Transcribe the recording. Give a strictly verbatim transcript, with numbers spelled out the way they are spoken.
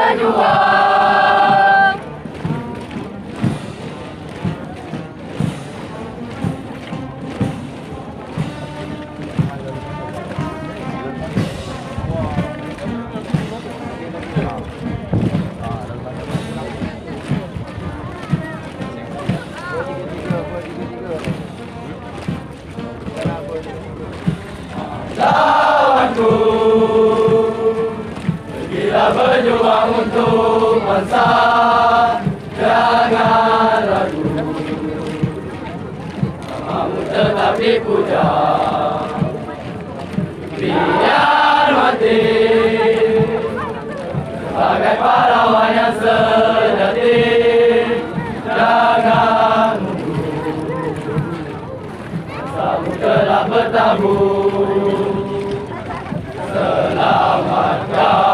berjuang. Lawanku, pergilah berjuang untuk bangsa, jangan ragu, namamu tetap dipuja, biar mati sebagai pahlawan yang sejati, jangan mundur, bangsamu telah bertabur. Selamatkan